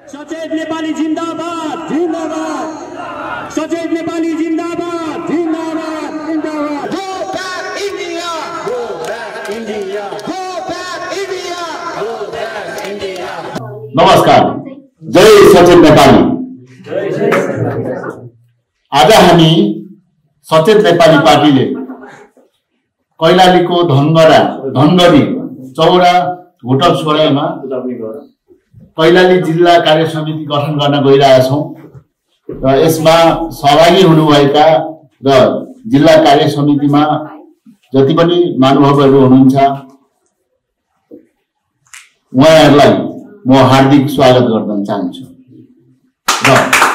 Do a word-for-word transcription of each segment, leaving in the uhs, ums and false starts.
सचेत नेपाली जिंदाबाद जिंदाबाद सचेत नेपाली जिंदाबाद जिंदाबाद जिंदाबाद go back India go back India go back India go back India. नमस्कार, जय सचेत नेपाली। आज हामी सचेत नेपाली पार्टीले कैलालीको धनगढा धनगढी चौरा होटल सोराईमा कैलाली जिल्ला कार्य समिति गठन गर्न गइरहेछौं र यसमा सहभागी हुनुभएका र जिल्ला कार्य समितिमा जति पनि महानुभावहरू हुनुहुन्छ उहाँहरूलाई म हार्दिक स्वागत गर्न चाहन्छु। र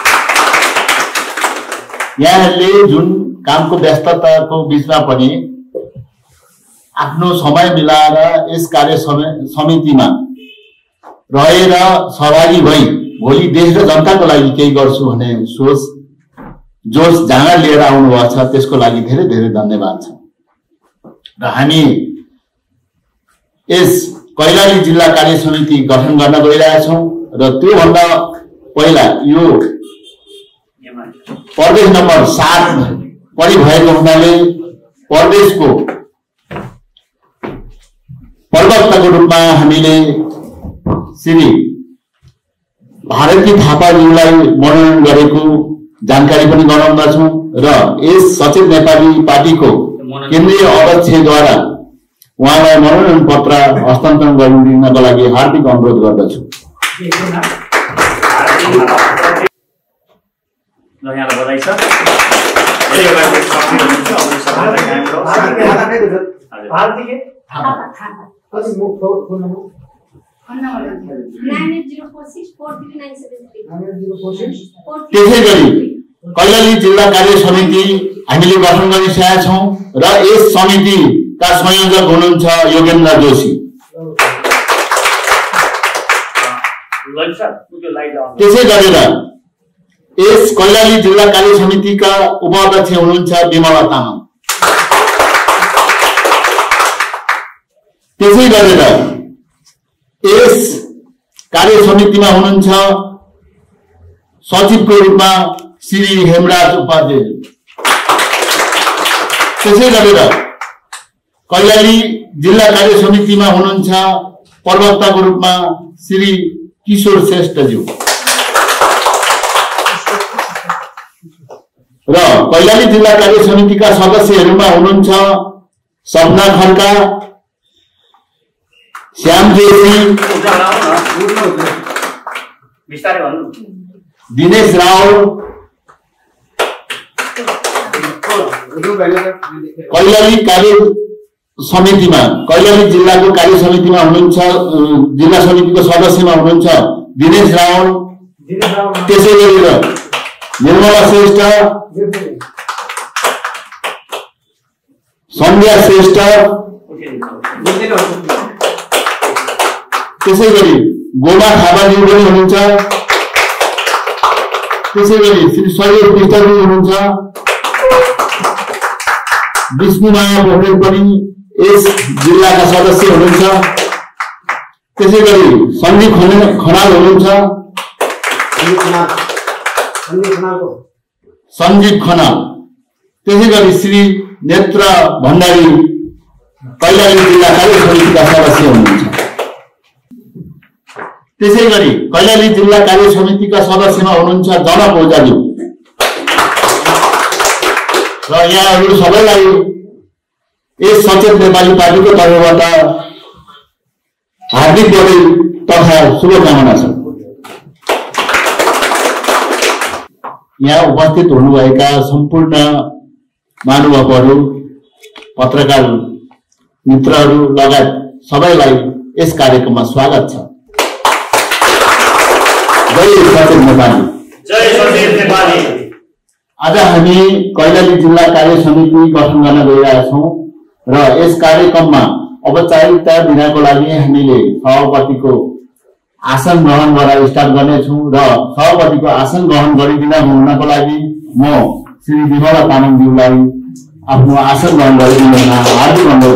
यहाँहरूले जुन कामको व्यस्तताको बीचमा पनि आफ्नो समय मिलाएर यस कार्य समितिमा रहेर सहभागी भई भोलि देश र जनताको लागि केही गर्छु भन्ने सोच जोश जाँगर लिएर आउनु भएको छ, त्यसको लागि धेरै धेरै धन्यवाद छ। र हामी यस कैलाली जिल्ला कार्य समिति गठन गर्न गइरहेछौँ र त्योभन्दा पहिला यो प्रदेश नम्बर सात पनि भएको हुनाले प्रदेशको प्रवक्ताको रूपमा हामीले श्री भारती थापाज्यूलाई मनोनयन गरेको जानकारी पनि गराउँदछौँ र यस सचेत नेपाली पार्टीको केन्द्रीय अध्यक्षद्वारा उहाँलाई मनोनयन पत्र हस्तान्तरण गरिदिनको लागि हार्दिक अनुरोध गर्दछु। त्यसै गरी कैलाली जिल्ला कार्य समिति हामीले गठन गरिसकेका छौं र यस समितिका संयोजक हुनुहुन्छ योगेन्द्र जोशी। त्यसै गरेर यस कैलाली जिल्ला कार्य समितिका उपाध्यक्ष हुनुहुन्छ विमला तामाङ। त्यसै गरेर यस कार्य समितिमा हुनुहुन्छ सचिवको रूपमा श्री हेमराज उपाध्याय। त्यसै गरेर कैलाली जिल्ला कार्य समितिमा हुनुहुन्छ प्रवक्ताको रूपमा श्री किशोर श्रेष्ठज्यू र कैलाली जिल्ला कार्य समितिका सदस्यहरूमा हुनुहुन्छ सपना खड्का, श्याम जोशी, दिनेश राव, कैलाली कार्य समितिमा कैलाली जिल्लाको कार्य समितिमा हुनुहुन्छ जिल्ला समितिको सदस्यमा हुनुहुन्छ दिनेश राव। त्यसै गरेर निर्मला श्रेष्ठ, सन्ध्या श्रेष्ठ, त्यसै गरी गोमा थापाज्यू पनि हुनुहुन्छ। त्यसै गरी श्री सैयद विष्टज्यू हुनुहुन्छ। विष्णुमाया पोखरेल पनि यस जिल्लाका सदस्य हुनुहुन्छ। त्यसै गरी सन्दीप खनाल हुनुहुन्छ। सञ्जीव खनाल। त्यसै गरी श्री नेत्र भण्डारी कैलाली जिल्ला कार्य समितिका सदस्य हुनुहुन्छ। त्यसै गरी कैलाली जिल्ला कार्य समितिका सदस्यमा हुनुहुन्छ जनक ओझाज्यू र यहाँहरू सबैलाई यस सचेत नेपाली पार्टीको तर्फबाट हार्दिक बधाई तथा शुभकामना छ। यहाँ उपस्थित हुनुभएका सम्पूर्ण महानुभावहरू, पत्रकार मित्रहरू लगायत सबैलाई यस कार्यक्रममा स्वागत छ। जय सचेत नेपाली। जय सचेत नेपाली। आज हामी कैलाली जिल्ला कार्य समिति गठन गर्न गइरहेका छौं र यस कार्यक्रममा औपचारिकता दिनको लागि हामीले सभापतिको आसन ग्रहण गरेर स्टार्ट गर्नेछौं र सभापतिको आसन ग्रहण गरिदिन हुनको लागि म श्री विमला तामाङज्यूलाई आफ्नो आसन ग्रहण गरिदिन हार्दिक अनुरोध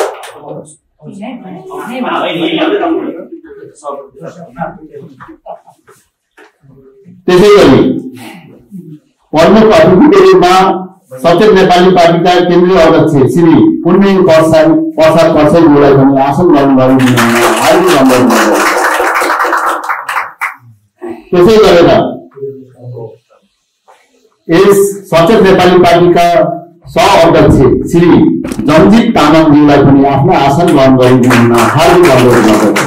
गर्दछु। त्यसै गरी प्रमुख अतिथिको रूपमा सचेत नेपाली पार्टीका केन्द्रीय अध्यक्ष श्री पुण्य प्रसाद प्रसाद पर्साईज्यूलाई पनि आसन ग्रहण गरिदिनु हार्दिक अनुरोध गर्दछु। त्यसै गरेर यस सचेत नेपाली पार्टीका सह अध्यक्ष श्री जमजित तामाङज्यूलाई पनि आफ्नो आसन ग्रहण गरिदिनु हार्दिक अनुरोध गर्दछु।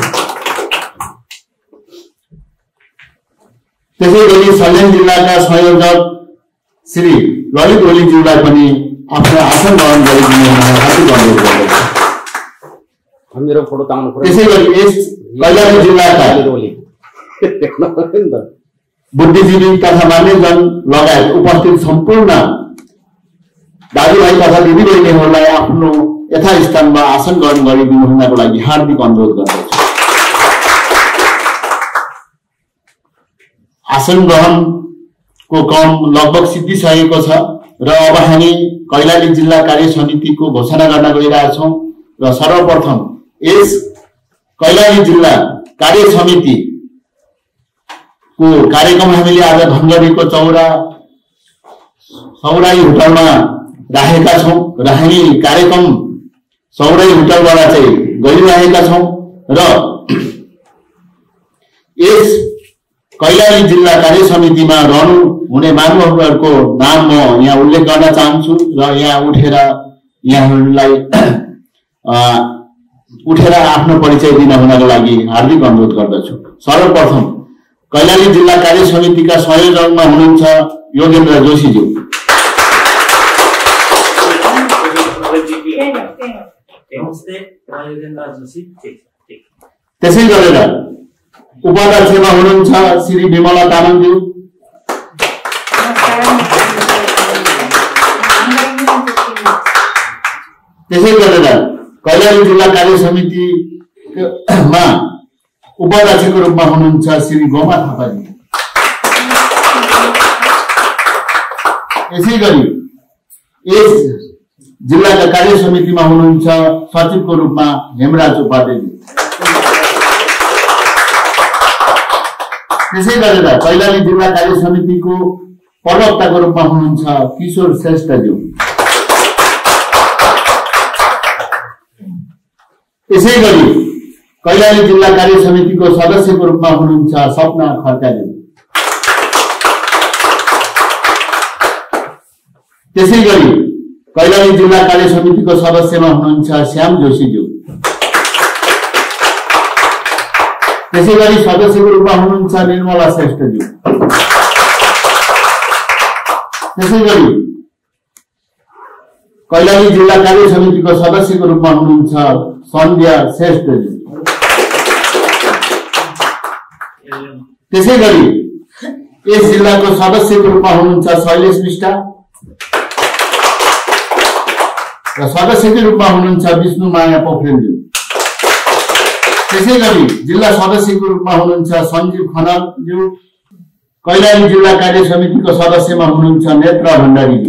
त्यसै गरी सल्यान जिल्लाका संयोजक श्री ललित ओलीज्यूलाई पनि आफ्नो आसन ग्रहण गरिदिनु हार्दिक अनुरोध गर्दछु। त्यसै गरी यस कैलाली जिल्लाका बुद्धिजीवी तथा मान्यजन लगायत उपस्थित सम्पूर्ण दाजुभाइ तथा दिदीबहिनीहरूलाई आफ्नो यथास्थानमा आसन ग्रहण गरिदिनु हुनको लागि हार्दिक अनुरोध गर्दछु। आसन ग्रहणको क्रम लगभग सिद्धिसकेको छ र अब हामी कैलाली जिल्ला कार्य समितिको घोषणा गर्न गइरहेछौँ र सर्वप्रथम यस कैलाली जिल्ला कार्य समिति को कार्यक्रम हामीले आज धनगढीको चौरा सौराई होटलमा राखेका छौँ र हामी कार्यक्रम सौराई होटलबाट चाहिँ गरिरहेका छौँ र यस कैलाली जिल्ला कार्य समितिमा रहनु हुने महानुभावहरूको नाम म यहाँ उल्लेख गर्न चाहन्छु र यहाँ उठेर यहाँहरूलाई उठेर आफ्नो परिचय दिन हुनको लागि हार्दिक अनुरोध गर्दछु। सर्वप्रथम कैलाली जिल्ला कार्य समितिका संयोजकमा हुनुहुन्छ योगेन्द्र जोशीज्यू। त्यसै गरेर उपाध्यक्षमा हुनुहुन्छ श्री विमला तामाङज्यू। त्यसै गरेर कैलाली जिल्ला कार्य समितिमा उपाध्यक्षको रूपमा हुनुहुन्छ श्री गोमा थापाजी। यसै गरी यस जिल्लाका कार्य समितिमा हुनुहुन्छ सचिवको रूपमा हेमराज उपाध्यायजी। त्यसै गरेर कैलाली जिल्ला कार्य समितिको प्रवक्ताको रूपमा हुनुहुन्छ किशोर श्रेष्ठज्यू। त्यसै गरी कैलाली जिल्ला कार्य समितिको सदस्यको रूपमा हुनुहुन्छ सपना खड्काज्यू। त्यसै गरी कैलाली जिल्ला कार्य समितिको सदस्यमा हुनुहुन्छ श्याम जोशीज्यू। त्यसै गरी सदस्यको रूपमा हुनुहुन्छ निर्मला श्रेष्ठज्यू। त्यसै गरी कैलाली जिल्ला कार्य समितिको सदस्यको रूपमा हुनुहुन्छ सन्ध्या श्रेष्ठज्यू। त्यसै गरी यस जिल्लाको सदस्यको रूपमा हुनुहुन्छ शैलेश विष्ट र सदस्यको रूपमा हुनुहुन्छ विष्णु माया पोखरेलज्यू। त्यसै गरी जिल्ला सदस्यको रूपमा हुनुहुन्छ सञ्जीव खनालज्यू। कैलाली जिल्ला कार्य समितिको सदस्यमा हुनुहुन्छ नेत्र भण्डारीज्यू।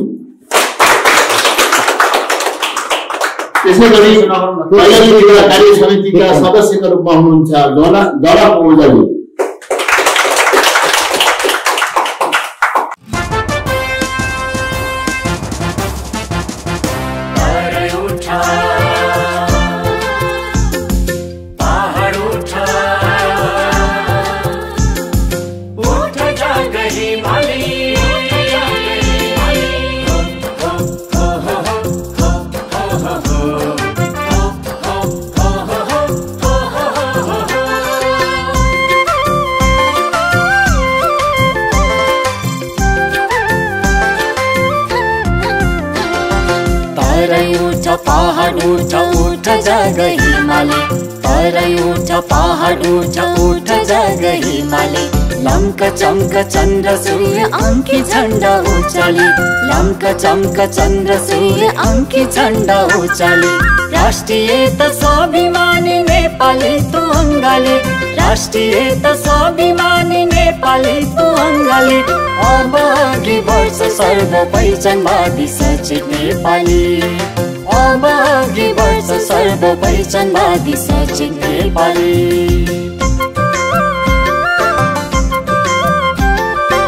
त्यसै गरी कैलाली जिल्ला कार्य समितिका सदस्यका रूपमा हुनुहुन्छ गणा गणा ओझाज्यू। पहाड उठ उठ जग हिमाली, तराई उठ पहाड उठ उठ जग हिमाली। लम्क चम्क चन्द्र सूर्य अंकी झण्डा उचाली, लम्क चम्क चन्द्र सूर्य अंकी झण्डा उचाली। राष्ट्रियता स्वाभिमानी नेपाली तू अङ्गाली, राष्ट्रियता स्वाभिमानी नेपाली तू अङ्गाली। अब अघि वर्ष सर्व पहिचानवादी सचेत नेपाली, अब अघि वर्ष सर्व पहिचानवादी सचेत नेपाली।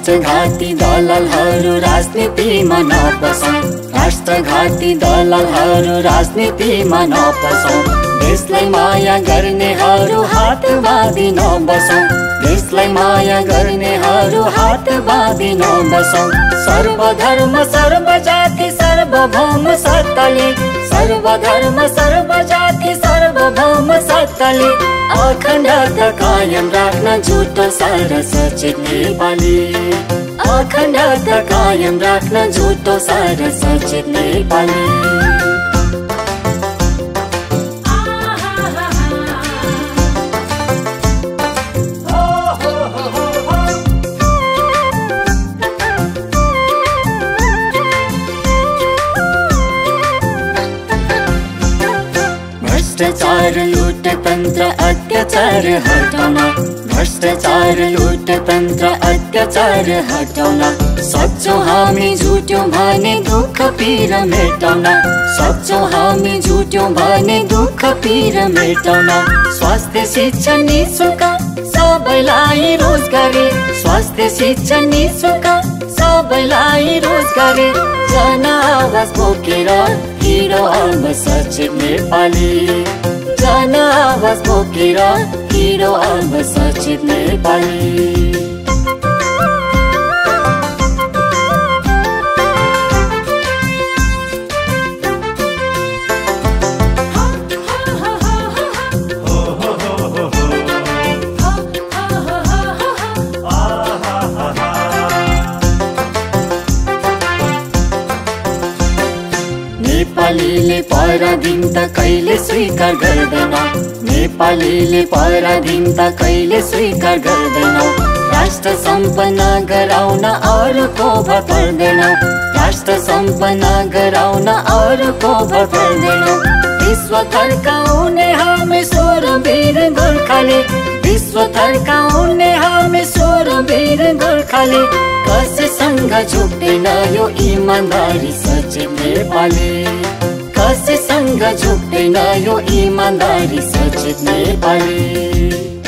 राष्ट्रघाती दलालहरू राजनीतिमा नपसौँ, राष्ट्रघाती दलालहरू राजनीतिमा नपसौँ। देशलाई माया गर्नेहरू हात बाँधी नबसौँ, देशलाई माया गर्नेहरू हात बाँधी नबसौँ। सर्वधर्म सर्वजाति सर्वभौम सत्ताले, सर्वधर्म सर्वजाति सर्वभौम सत्ताले अखण्डता कायम राख्न झुटो सारा सचेत नेपाली, अखण्डता कायम राख्न झुटो सारा सचेत नेपाली। भ्रष्टाचार लुट तन्त्र अत्याचार हटाउन, भ्रष्टाचार लुट तन्त्र अत्याचार हटाउन सक्छौँ हामी झुट्यौँ भने दुःख पीर मेटाउन, सक्छौँ हामी झुट्यौँ भने दुःख पीर मेटाउन। स्वास्थ्य शिक्षा निशुल्क सबैलाई रोजगारी, स्वास्थ्य शिक्षा निशुल्क सबैलाई रोजगारी। जन आवाज बोकेर हिँडो अब सचेत नेपाली, जन आवाज बोकेर हिँडो अब सचेत नेपाली। नेपालीले पराधीन त कहिले स्वीकार गर्दैन, नेपालीले पराधीन त कहिले स्वीकार गर्दैन। राष्ट्र सम्पन्न गराउन अरूको भर पर्दैन, राष्ट्र सम्पन्न गराउन अरूको भर पर्दैन। विश्व थर्काउने हामी शूरवीर गोर्खाली, विश्व थर्काउने हामी शूरवीर गोर्खाली। कसैसँग झुक्दैन यो इमानदारी सचेत नेपाली, कसैसँग झुक्दैन यो इमानदारी सचेत नेपाली।